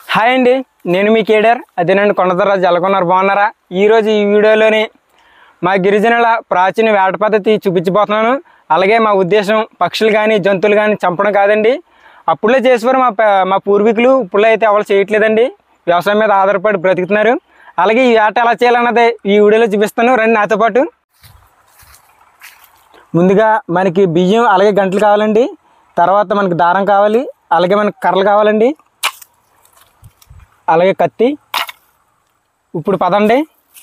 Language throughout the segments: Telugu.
హాయ్ అండి, నేను మీ కేడర్ అదేనండి కొండదరాజు జలకొన్నారు. బాగున్నారా? ఈరోజు ఈ వీడియోలోని మా గిరిజనుల ప్రాచీన వేట పద్ధతి చూపించబోతున్నాను. అలాగే మా ఉద్దేశం పక్షులు కానీ జంతువులు కానీ చంపడం కాదండి. అప్పుడులో చేసేవారు మా పూర్వీకులు, ఇప్పుడులో అయితే ఎవరు చేయట్లేదండి. వ్యవసాయం మీద ఆధారపడి బ్రతుకుతున్నారు. అలాగే ఈ వేట ఎలా చేయాలన్నది ఈ వీడియోలో చూపిస్తాను. రండి నాతో పాటు. ముందుగా మనకి బియ్యం అలాగే గంటలు కావాలండి. తర్వాత మనకి దారం కావాలి, అలాగే మనకి కర్రలు కావాలండి, అలాగే కత్తి. ఇప్పుడు పదండి.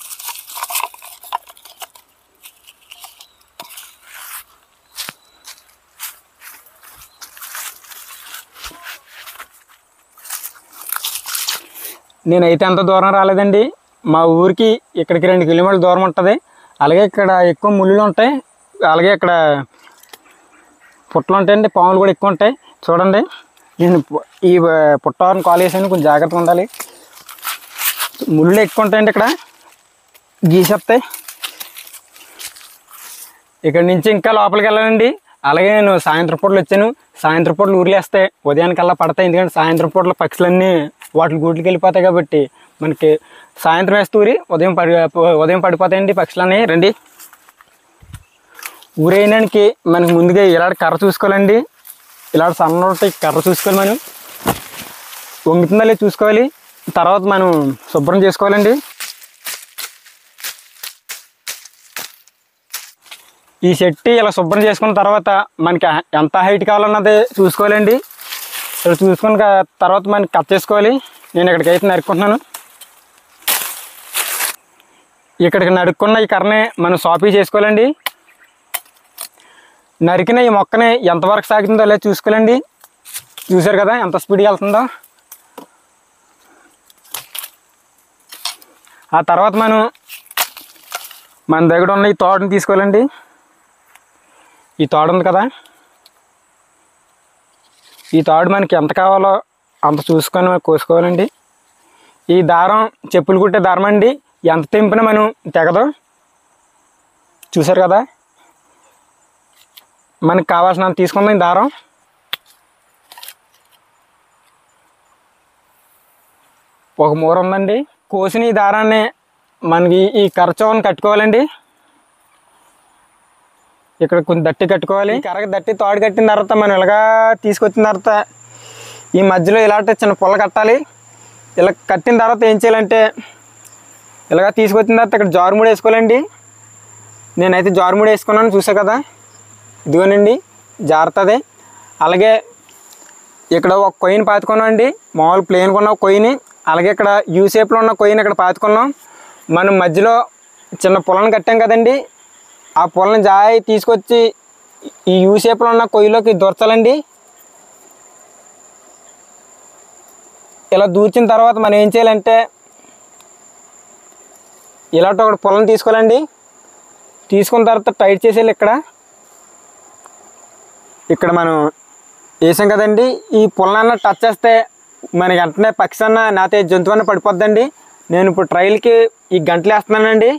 నేనైతే అంత దూరం రాలేదండి. మా ఊరికి ఇక్కడికి 2 కిలోమీటర్ల దూరం ఉంటుంది. అలాగే ఇక్కడ ఎక్కువ ముళ్ళు ఉంటాయి, అలాగే ఇక్కడ పుట్టలు ఉంటాయండి, పాములు కూడా ఎక్కువ ఉంటాయి. చూడండి, నేను ఈ పుట్టవారిని కాల్ చేసాను, కొంచెం జాగ్రత్తగా ఉండాలి. ముళ్ళు ఎక్కువ ఉంటాయండి, ఇక్కడ గీసేస్తాయి. ఇక్కడ నుంచి ఇంకా లోపలికి వెళ్ళాలండి. అలాగే నేను సాయంత్రం పూటలు వచ్చాను. సాయంత్రం పూటలు ఊర్లేస్తే ఉదయానికల్లా పడతాయి. ఎందుకంటే సాయంత్రం పూటల పక్షులన్నీ వాటి గూట్లకి వెళ్ళిపోతాయి కాబట్టి మనకి సాయంత్రం వేస్తే ఊరి ఉదయం పడిపోతాయండి పక్షులన్నీ. రండి. ఊరేయడానికి మనకి ముందుగా ఇలాంటి కర్ర చూసుకోవాలండి. ఇలాంటి సన్నటి కర్ర చూసుకోవాలి. మనం వంగుతుందా లేదు చూసుకోవాలి. తర్వాత మనం శుభ్రం చేసుకోవాలండి. ఈ చెట్టు ఇలా శుభ్రం చేసుకున్న తర్వాత మనకి ఎంత హైట్ కావాలన్నది చూసుకోవాలండి. ఇక్కడ చూసుకున్న తర్వాత మనకి కట్ చేసుకోవాలి. నేను ఇక్కడికైతే నరుక్కుంటున్నాను. ఇక్కడికి నరుక్కున్న ఈ కర్రని మనం సాపీ చేసుకోవాలండి. నరికిన ఈ మొక్కని ఎంతవరకు సాగుతుందో లేదా చూసుకోవాలండి. చూసారు కదా ఎంత స్పీడ్గా వెళ్తుందో. ఆ తర్వాత మన దగ్గర ఉన్న ఈ తోటని తీసుకోవాలండి. ఈ తోట ఉంది కదా, ఈ తోట మనకి ఎంత కావాలో అంత చూసుకొని కోసుకోవాలండి. ఈ దారం చెప్పులు కుట్టే దారం అండి. ఎంత తెంపినా మనం తెగదు. చూసారు కదా, మనకు కావాల్సినంత తీసుకుందాం. ఈ దారం ఒక మూర ఉందండి. కోసిన ఈ దారాన్ని మనకి ఈ కర్రచోవని కట్టుకోవాలండి. ఇక్కడ కొంచెం దట్టి కట్టుకోవాలి. కర్రకి దట్టి తోడు కట్టిన తర్వాత మనం ఇలాగా తీసుకొచ్చిన తర్వాత ఈ మధ్యలో ఇలాంటి చిన్న పుల్ల కట్టాలి. ఇలా కట్టిన తర్వాత ఏం చేయాలంటే ఇలాగా తీసుకొచ్చిన తర్వాత ఇక్కడ జారుముడి వేసుకోవాలండి. నేనైతే జారుముడి వేసుకున్నాను, చూసా కదా, ఇదిగోనండి జారుతుంది. అలాగే ఇక్కడ ఒక కొయ్యని పాతుకున్నాం అండి. మామూలు ప్లేన్ కొన్న కొయ్యని, అలాగే ఇక్కడ యూ షేప్లో ఉన్న కొయ్యని ఇక్కడ పాతుకున్నాం. మనం మధ్యలో చిన్న పుల్లని కట్టాం కదండి, ఆ పుల్లని జాయి తీసుకొచ్చి ఈ యూ షేప్లో ఉన్న కొయ్యలోకి దూర్చాలండి. ఇలా దూర్చిన తర్వాత మనం ఏం చేయాలంటే ఇలాంటి ఒకటి పుల్లని తీసుకోవాలండి. తీసుకున్న తర్వాత టైట్ చేసేయాలి. ఇక్కడ మనం వేసాం కదండి, ఈ పుల్లన్న టచ్ చేస్తే మనకి వెంటనే పక్షి అన్న నాతే జంతువు అన్న పడిపోద్దండి. నేను ఇప్పుడు ట్రైల్కి ఈ గంటలు వేస్తున్నానండి.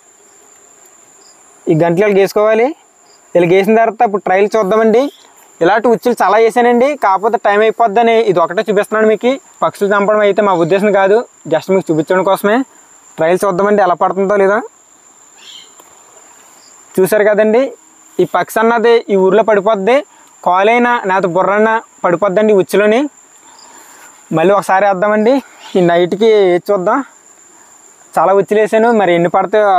ఈ గంటలు వేసుకోవాలి. ఇలా వేసిన తర్వాత ఇప్పుడు ట్రైల్ చూద్దామండి. ఇలాంటి ఉచ్చులు చాలా వేసానండి, కాకపోతే టైం అయిపోద్దని ఇది ఒకటే చూపిస్తున్నాను మీకు. పక్షులు చంపడం అయితే మా ఉద్దేశం కాదు, జస్ట్ మీకు చూపించడం కోసమే. ట్రైల్ చూద్దామండి ఎలా పడుతుందో లేదో. చూసారు కదండి, ఈ పక్షి అన్నది ఈ ఊర్లో పడిపోద్ది. కాలైనా నాతో బుర్రన్న పడిపోద్దండి ఉచ్చులోని. మళ్ళీ ఒకసారి వేద్దామండి. ఈ నైట్కి చూద్దాం. చాలా ఉచ్చులు వేసాను, మరి ఎన్ని పడతాయో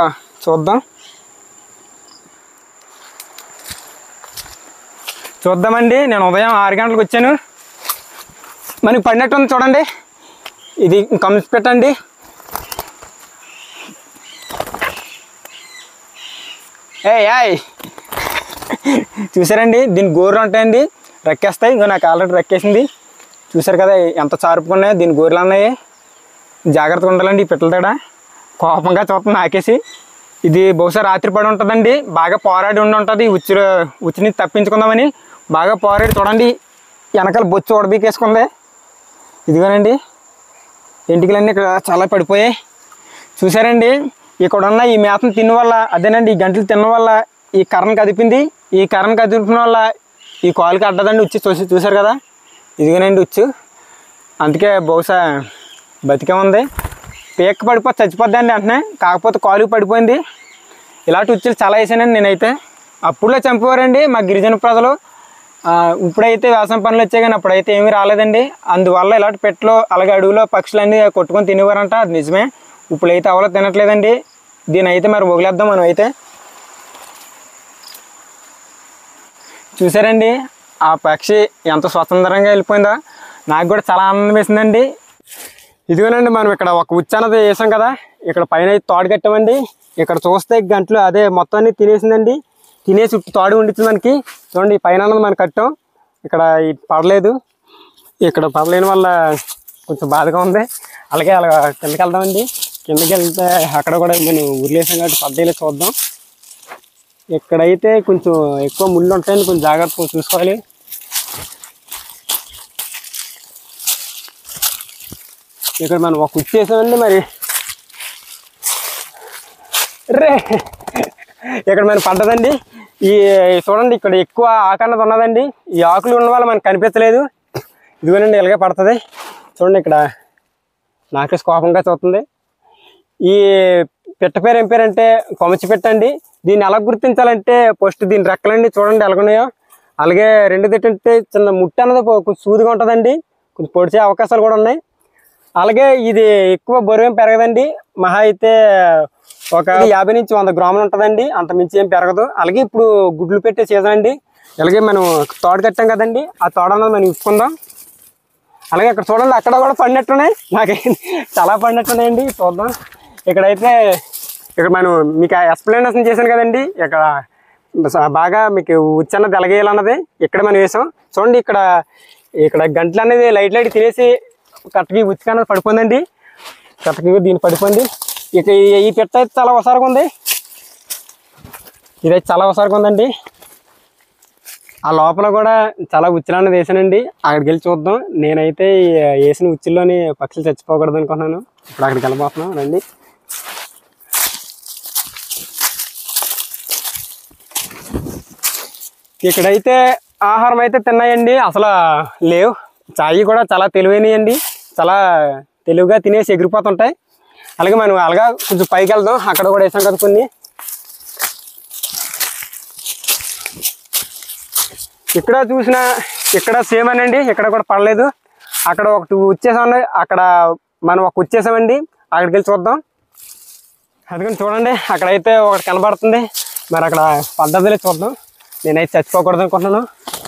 చూద్దామండి. నేను ఉదయం 6 గంటలకు వచ్చాను. మనకి పడినట్టు ఉంది చూడండి. ఇది కమిసి పెట్టండి. ఏయ్ చూసారండి, దీని గోర్లు ఉంటాయండి, రెక్కేస్తాయి. ఇంకో నాకు ఆల్రెడీ రెక్కేసింది. చూసారు కదా ఎంత చారుపుకున్నాయో, దీని గోర్లు అన్నాయి. జాగ్రత్తగా ఉండాలండి. ఈ పిట్టల తేడ కోపంగా చూస్తుంది నాకేసి. ఇది బహుశా రాత్రి పడి ఉంటుందండి. బాగా పోరాడి ఉంటుంది ఉచ్చుని తప్పించుకుందామని. బాగా పోరాడి చూడండి, వెనకాల బొచ్చు ఉడబీకేసుకుంది. ఇదిగోనండి ఎంటికలన్నీ ఇక్కడ చాలా పడిపోయాయి. చూసారండి, ఇక్కడ ఉన్న ఈ మేతను తిన్న వల్ల, అదేనండి ఈ గంటలు తిన్న వల్ల ఈ కర్రను కదిపింది. ఈ కర్రను కదిపిన వల్ల ఈ కాలుకి అడ్డదండి ఉచ్చి. చూసారు కదా, ఇదిగోనండి ఉచ్చు. అందుకే బహుశా బతికే ఉంది. పీక పడిపోతే చచ్చిపోద్దండి వెంటనే, కాకపోతే కాలు పడిపోయింది. ఇలాంటి ఉచ్చులు చాలా వేసానండి నేనైతే. అప్పుడులో చంపేవారండి మా గిరిజన ప్రజలు. ఇప్పుడైతే వ్యవసాయం పనులు వచ్చాయి కానీ అప్పుడైతే ఏమీ రాలేదండి. అందువల్ల ఇలాంటి పెట్టలు అలాగే అడవిలో పక్షులన్నీ కొట్టుకొని తినేవారంట. అది నిజమే. ఇప్పుడైతే ఎవరో తినట్లేదండి. దీని అయితే మరి వదిలేద్దాం మనం అయితే. చూసారండి ఆ పక్షి ఎంత స్వతంత్రంగా వెళ్ళిపోయిందో. నాకు కూడా చాలా ఆనందం వేసిందండి. ఇదిగోనండి మనం ఇక్కడ ఒక ఉచ్చు అన్నది వేసాం కదా, ఇక్కడ పైన తోడు కట్టామండి. ఇక్కడ చూస్తే గంటలు అదే మొత్తాన్ని తినేసిందండి. తినేసి తోడు ఉండిచ్చింది మనకి. చూడండి ఈ పైన అన్నది మనం కట్టాం, ఇక్కడ పడలేదు. ఇక్కడ పడలేని వల్ల కొంచెం బాధగా ఉంది. అలాగే అలా కిందకి వెళ్దామండి. కిందకి వెళ్తే అక్కడ కూడా మనం ఊర్లేసాం కాబట్టి పడ్డేలా చూద్దాం. ఇక్కడైతే కొంచెం ఎక్కువ ముళ్ళు ఉంటాయండి, కొంచెం జాగ్రత్తగా చూసుకోవాలి. ఇక్కడ మనం ఒక కుర్చీ వేసామండి. మరి రే ఇక్కడ మనం పడ్డదండి. ఈ చూడండి ఇక్కడ ఎక్కువ ఆకు అన్నది ఉన్నదండి. ఈ ఆకులు ఉన్న వల్ల మనకు కనిపించలేదు. ఇదిగోనండి ఇలాగే పడుతుంది. చూడండి ఇక్కడ నాకేసి కోపంగా చూస్తుంది. ఈ పిట్ట పేరు ఏం పేరు అంటే కొమచి పెట్టండి. దీన్ని ఎలా గుర్తించాలంటే ఫస్ట్ దీని రెక్కలండి చూడండి ఎలాగున్నాయో. అలాగే రెండోది ఏంటంటే చిన్న ముట్టు అన్నది కొంచెం సూదిగా ఉంటుందండి, కొంచెం పొడిచే అవకాశాలు కూడా ఉన్నాయి. అలాగే ఇది ఎక్కువ బరువేం పెరగదండి, మహా అయితే ఒక 50 నుంచి 100 గ్రాములు ఉంటుందండి, అంత మించి ఏం పెరగదు. అలాగే ఇప్పుడు గుడ్లు పెట్టే సీజన్ అండి. అలాగే మనం తోడు కట్టాం కదండి, ఆ తోడ అన్నది మనం ఇప్పుకుందాం. అలాగే అక్కడ చూడండి అక్కడ కూడా పడినట్టున్నాయి, నాకు చాలా పడినట్టున్నాయండి. చూద్దాం. ఇక్కడైతే ఇక్కడ మనం మీకు ఎక్స్ప్లెనేషన్ చేశాను కదండి, ఇక్కడ బాగా మీకు ఉచ్చన్నది ఎలాగేయాలన్నది ఇక్కడ మనం వేసాం. చూడండి ఇక్కడ గంటలు అనేది లైట్ తినేసి కట్టకి ఉచ్చిక అన్నది పడిపోయిందండి. కట్టకి దీన్ని పడిపోయింది. ఇక ఈ పిట్ట అయితే చాలా ఒకసారిగా ఉంది. ఇదైతే చాలా ఒకసారిగా ఉందండి. ఆ లోపల కూడా చాలా ఉచ్చులు అన్నది వేసానండి. అక్కడికి వెళ్ళి చూద్దాం. నేనైతే వేసిన ఉచ్చుల్లోని పక్షులు చచ్చిపోకూడదు అనుకున్నాను. ఇప్పుడు అక్కడికి వెళ్ళబోతున్నాం రండి. ఇక్కడైతే ఆహారం అయితే తిన్నాయండి, అసలు లేవు. చాయ్ కూడా చాలా తెలివైనయండి, చాలా తెలివిగా తినేసి ఎగిరిపోతుంటాయి. అలాగే మనం అలాగా కొంచెం పైకి వెళ్దాం. అక్కడ కూడా వేసాం కదా కొన్ని. ఇక్కడ చూసినా ఇక్కడ సేమ్ అనండి, ఇక్కడ కూడా పడలేదు. అక్కడ ఒకటి వచ్చేసాం, అక్కడ మనం ఒక వచ్చేసామండి. అక్కడికి వెళ్ళి చూద్దాం. అందుకని చూడండి అక్కడైతే ఒకటి కనబడుతుంది. మరి అక్కడ పడ్డదిలే చూద్దాం. నేనైతే చచ్చిపోకూడదు అనుకుంటున్నాను.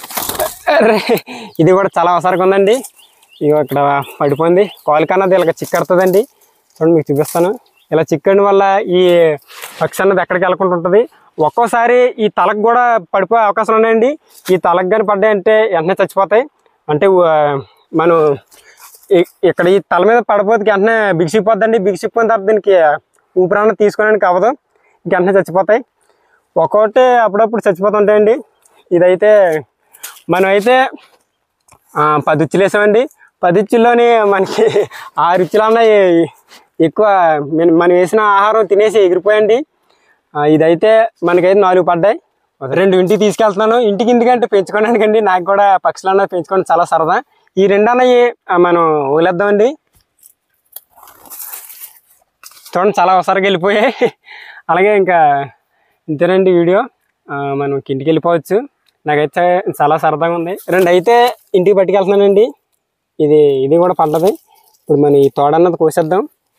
ఇది కూడా చాలా అవసరంగా ఉందండి. ఇక ఇక్కడ పడిపోయింది. కాలు కన్నది ఇలా చిక్కడుతుందండి. చూడండి మీకు చూపిస్తాను. ఇలా చిక్కడం వల్ల ఈ పక్షి అన్నది ఎక్కడికి వెళ్ళకుండా ఉంటుంది. ఒక్కోసారి ఈ తలకు కూడా పడిపోయే అవకాశాలు ఉన్నాయండి. ఈ తలకు కానీ పడ్డాయంటే వెంటనే చచ్చిపోతాయి. అంటే మనం ఇక్కడ ఈ తల మీద పడిపోతే వెంటనే బిగిసిపోద్దండి. బిగిసిపోయిన తర్వాత దీనికి ఊపిరాన్ని తీసుకోవడానికి అవ్వదు, వెంటనే చచ్చిపోతాయి. ఒక్కొక్కటి అప్పుడప్పుడు చచ్చిపోతుంటాయండి. ఇదైతే మనం అయితే 10 ఉచ్చులు వేసామండి. 10 ఉచ్చుల్లోని మనకి 6 ఉచ్చులు అన్నాయి. ఎక్కువ మనం వేసిన ఆహారం తినేసి ఎగిరిపోయండి. ఇదైతే మనకైతే 4 పడ్డాయి. 2 ఇంటికి తీసుకెళ్తున్నాను. ఇంటికి ఎందుకంటే పెంచుకోవడానికి అండి. నాకు కూడా పక్షులు అన్నది పెంచుకోవడం చాలా సరదా. ఈ 2 అన్నవి మనం వదిలేద్దామండి. చూడండి చాలా ఒకసారిగా వెళ్ళిపోయాయి. అలాగే ఇంకా ఇంతేనండి వీడియో. మనం ఇంటికి వెళ్ళిపోవచ్చు. నాకైతే చాలా సరదాగా ఉంది. 2 అయితే ఇంటికి పట్టుకెళ్తున్నానండి. ఇది కూడా పడ్డది. ఇప్పుడు మనం ఈ తోడన్నది కోసేద్దాం.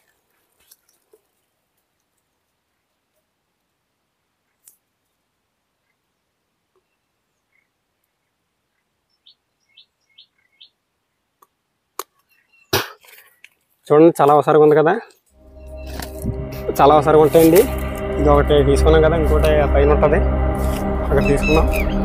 చూడండి చాలా అవసరంగా ఉంది కదా, చాలా అవసరంగా ఉంటాయండి. ఇది ఒకటి తీసుకున్నాం కదా, ఇంకోటి పైన ఉంటుంది, అక్కడ తీసుకున్నాం.